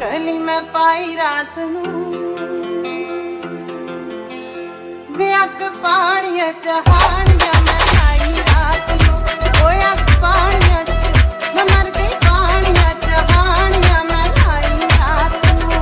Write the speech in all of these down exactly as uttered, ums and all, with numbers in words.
कली मैं पाई रात नू वे अग पानिया चहानिया मैं आई रात नू ओए अग पानिया मैं मर गई पानिया चहानिया मैं आई रात नू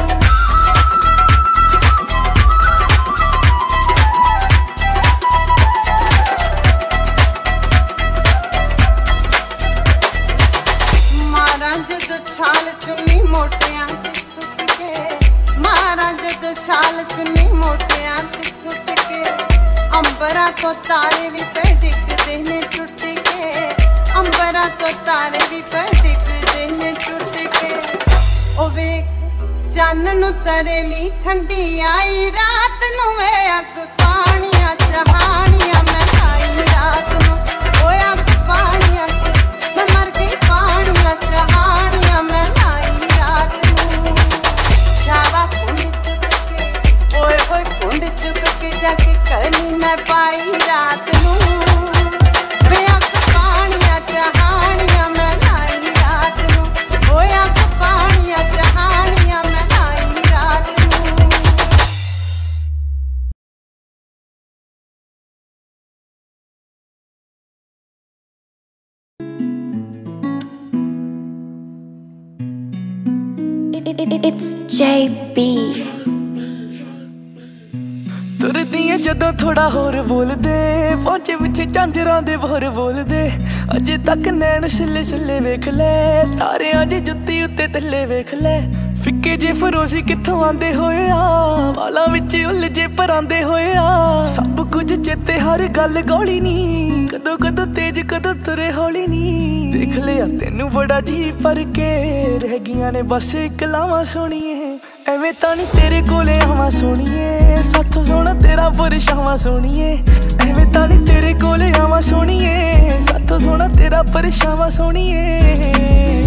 मारा जद छाल चुन्नी मोटियां ते सुट के मारा जद छाल चुन्नी मोटियां ते सुट के अंबरा तो तारे भी पे दिखते ने टूट के अंबरा तो तारे भी पे दिखते ने टूट के ओ वे चन्न नु तरेली ठंडी आई रात नु वे अग पानिया चहानिया मैं आई रात नु ओए अग पानिया मैं मर गई पानिया चहानिया मैं आई रात नू शावा कुंड चुक के ओए ओए कुंड चुक के जाके कली मैं पाई रात नू वे अग पानिया चहानिया मैं आई रात नू ओए अग पानिया चहानिया मैं आई रात नू It's J B. तुरदियां जदों थोड़ा होर बोल दे पहुंचे पिछे झांजरां दे बोर बोल दे अजे तक नैन सिले सिले वेख ले तारे अज जुत्ती उत्ते थल्ले वेख ले फिक्के जे फरोजी कित्थों आंदे होए आ वाला विच उलझे परांदे होए आ सब कुछ चेते हर गल गौली नी कदों कदों तेज कदों तुरे हौली नी देख लिया तेनू बड़ा जी पर के रह गियां ने बस इक लावां सोहणीए एवें तां नी तेरे कोले आवां सोहणीए साथों सोहना तेरा परछावां सोहणीए एवें तां नी तेरे कोले आवां सोहणीए साथों सोहना तेरा परछावां सोहणीए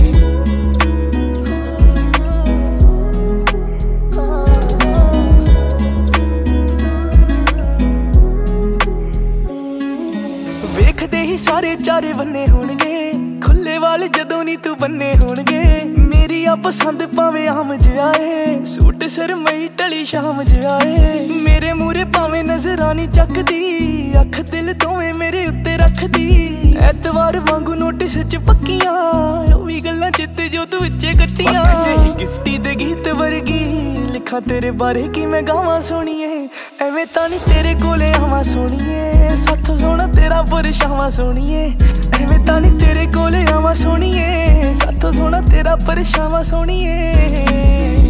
सारे चारे बन्ने होणगे खुले वाल जदों नी तू बन्ने होणगे मेरी आ पसंद भावें आम जिहा ए सूट सरमई टली शाम जिहा ए मेरे मूरे भावें नजरां नी चकदी अख दिल दोवें मेरे उत्ते रखदी ऐतवार वांगू नोटिस च पक्कियां ओह वी गल्लां चित्ते जो तू विच्चे कट्टियां गिफ्टी दे गीत वर्गी लिखां तेरे बारे की मैं गावां सोहणीए एवें तां नी तेरे कोले आवां सोहणीए साथों सोहना तेरा परछावां सोहणीए एवें तां नी तेरे कोले आवां सोहणीए साथों सोहना तेरा परछावां सोहणीए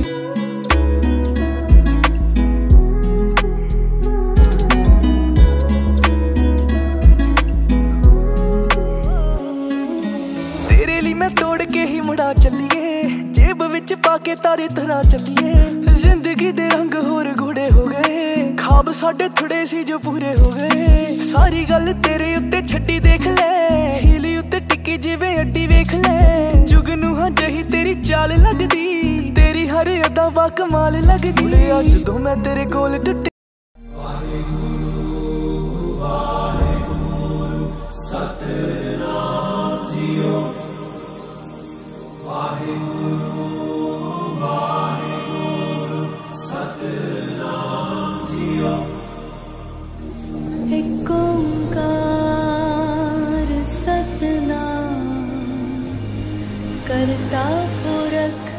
मैं तोड़ के ही मुड़ा चलिए जेब विच पाके तारे तरह चलिए जिंदगी दे रंग होर घोड़े हो गए खाब साडे थोड़े सी जो पूरे हो गए सारी गल तेरे उत्ते छड्डी देख ले हीली उत्ते टिकी जिवें अड्डी वेख ले जुगनू हां जही तेरी चाल लगदी तेरी हर अदा वा कमाल लगदी अज तो मैं तेरे कोल टुटे एक ओंकार सतनाम करता पुरख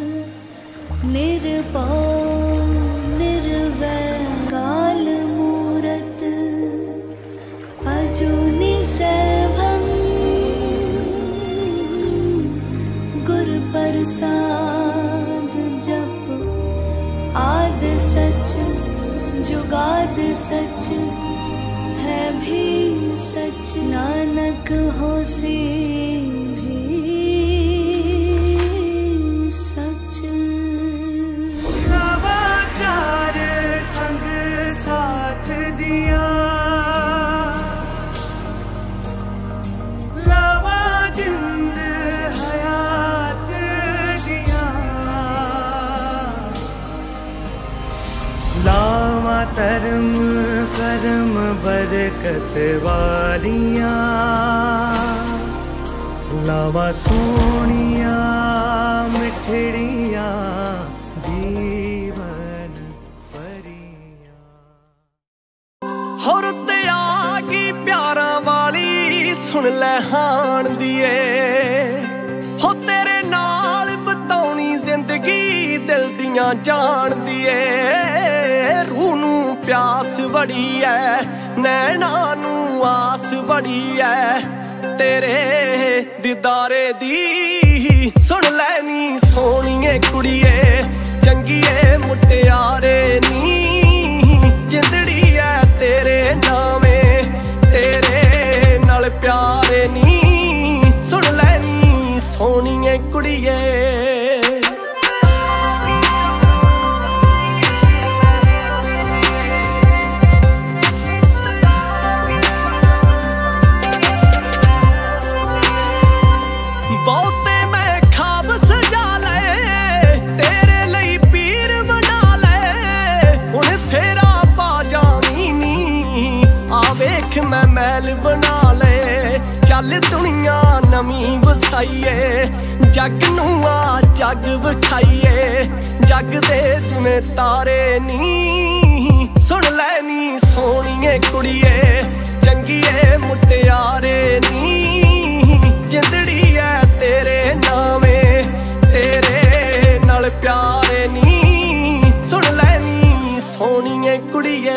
निर्भय निर्वैर काल मूरत अजूनी सैभं गुर प्रसाद जप आद सच जुगाद सच है भी सच नानक होसी भी सच नवाचार संग साथ दिया लावा जिंद हयात दिया लावा धर्म करम बरकत वालियां लावा सोनिया मिठड़िया जीवन परिया। होर ते आ गई प्यारा वाली सुन ले हाण दिए, हो तेरे नाल बताउनी जिंदगी दिल दियां जान दिए। रूह नू प्यास बड़ी है, नैना नू आस बड़ी है, तेरे दीदारे दी सुन लैनी सोहणीए कुड़िए। चंगीए मुटियारे नी जिंदड़ी है तेरे नामे, तेरे नाल प्यारे नी सुन लैनी सोहणीए कुड़िए। बहुते मैं खाब सजा ले, तेरे लई पीर बना ले। हुण फेरा पा जावी नी, आ वेख मैं मैल बना ले। चल दुनिया नवी वसाईए, जग नू आ जग विखाईए। जग दे जिवें तारे नी सुन लैनी सोहणीए कुड़िए। चंगीए मुटियारे नी जिंदड़ी है तेरे नामे, तेरे नाल प्यारे नी सुन लैनी सोहणीए कुड़िए।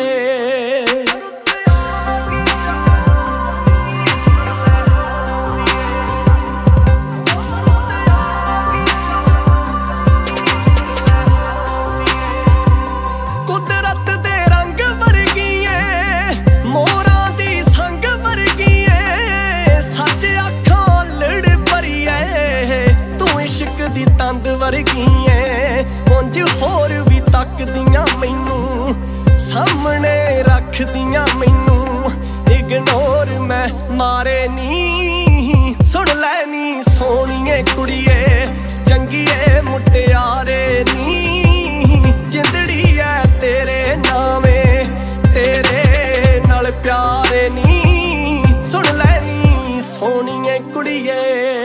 कुदरत दे रंग वर्गीए, मोरां दी संग वर्गीए। सच अखां लड़ भरीए, तू इश्क दी तंद वर्गी ऐ। उंज होर भी तकदियां मैनू, सामने रखदियां मैनू। इग्नोर मैं मारे नी सुन लैनी सोहणीए कुड़िए। चंगीए मुटियारे नी जिंदड़ी है तेरे नामे, तेरे नाल प्यारे नी सुन लैनी सोहणीए कुड़िए।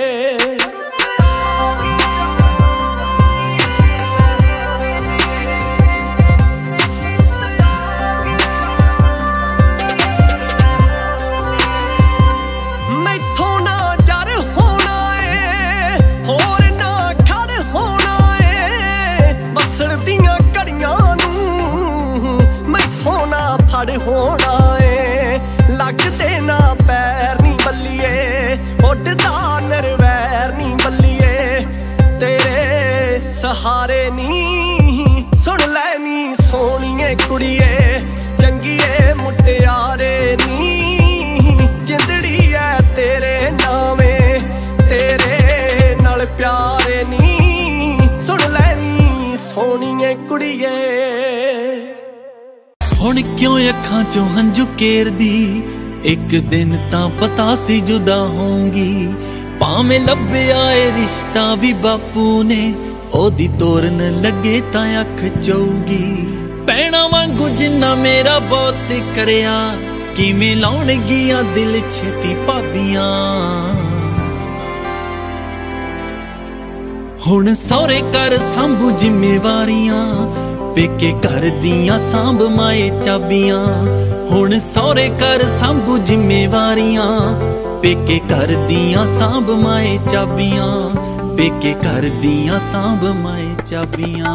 मैथों ना जर होना है, होर ना खड़ होना है। बसण दियां घड़ियां नू मैथों ना फड़ होना है। लगदे ना पैर नी बल्लिए, उडदा नरवैर नी बल्लिए। तेरे सहारे नी सुन लैनी सोहणीए कुड़िए। चंगीए मुटियारे नी जिंदड़ी है तेरे नामे, तेरे नाल प्यारे नी सुन लैनी सोहणीए कुड़िए। हुण क्यों अखां चों हंजू केरदी, एक दिन तां पता सी जुदा होंगी। भावें लभ्या ए रिश्ता भी बापू ने, ओदी तोरन लगे तां अख चौगी। भैणां वांगू जिन्ना मेरा बहुत करया, किवें लाउणगियां दिल छेती भाबियां। हुण सौरे घर सांभू जिम्मेवारियां, पेके घर दियां सांभ माए चाबियां। हुण सौरे घर सांभू जिम्मेवारियां, पेके घर दियां सांभ माए चाबियां। पेके घर दियां सांभ माए चाबियां।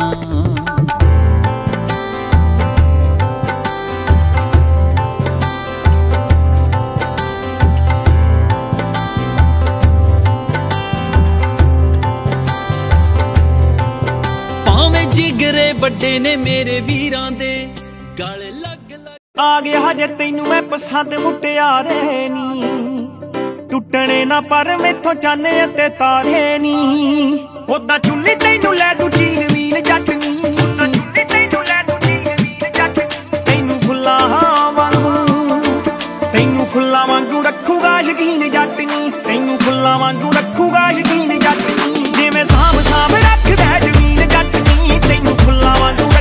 जिगरे बड़े ने मेरे वीरां दे गल लग लग। आ गया हजे तैनू मैं पसंद मुटियारे नी, टुटने ना पर मैथों चाने ते तारे नी। ओदा चुन्नी तैनू लै दू चीन वीर जट नी, ओदा चुन्नी तैनू लै दू चीन वीर जट नी। तैनू फुल्ला वांगू, तैनू फुल्ला वांगू रखूगा यकीन जट नी। तैनू फुल्ला वांगू रखूगा यकीन जट नी। जिवें साम साम रखदा जमीन जट नी, तैनू फुल्ला वांगू